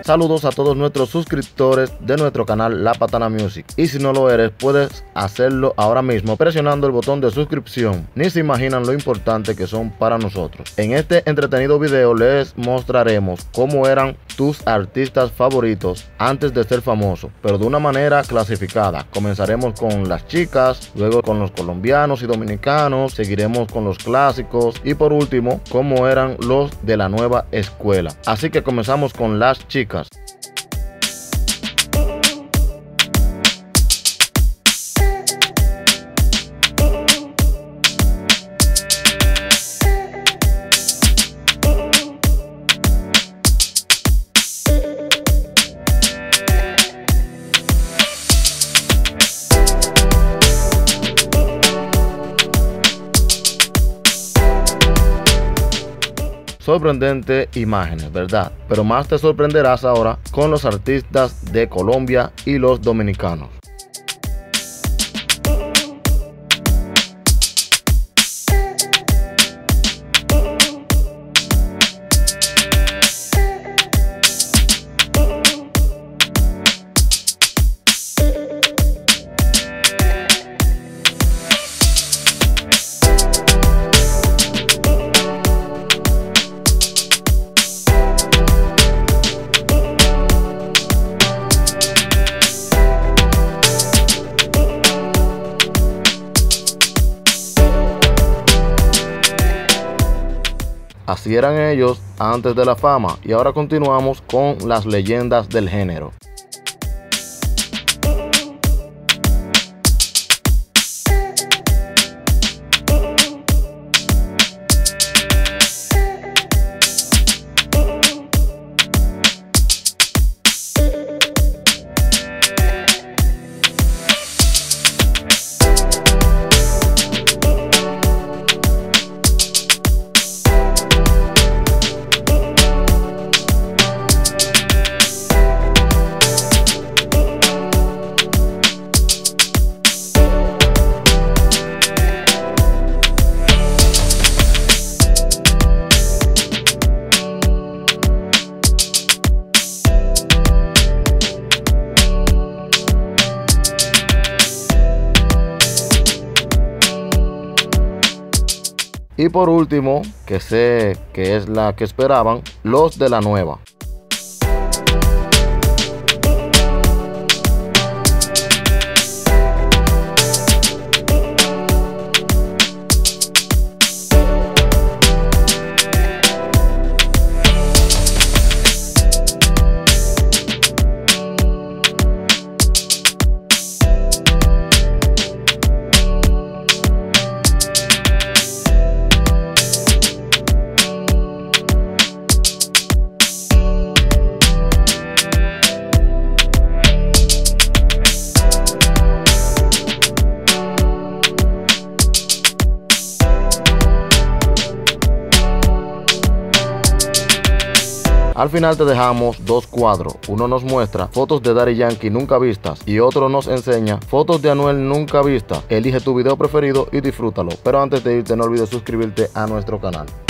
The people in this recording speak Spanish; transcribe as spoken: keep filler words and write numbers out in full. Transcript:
Saludos a todos nuestros suscriptores de nuestro canal La Patana Music. Y si no lo eres, puedes hacerlo ahora mismo presionando el botón de suscripción. Ni se imaginan lo importante que son para nosotros. En este entretenido video les mostraremos cómo eran tus artistas favoritos antes de ser famosos, pero de una manera clasificada. Comenzaremos con las chicas, luego con los colombianos y dominicanos, seguiremos con los clásicos y por último cómo eran los de la nueva escuela. Así que comenzamos con las chicas. Sorprendente imágenes, ¿verdad? Pero más te sorprenderás ahora con los artistas de Colombia y los dominicanos. Así eran ellos antes de la fama y ahora continuamos con las leyendas del género. Y por último, que sé que es la que esperaban, los de la nueva. Al final te dejamos dos cuadros, uno nos muestra fotos de Daddy Yankee nunca vistas y otro nos enseña fotos de Anuel nunca vistas. Elige tu video preferido y disfrútalo, pero antes de irte no olvides suscribirte a nuestro canal.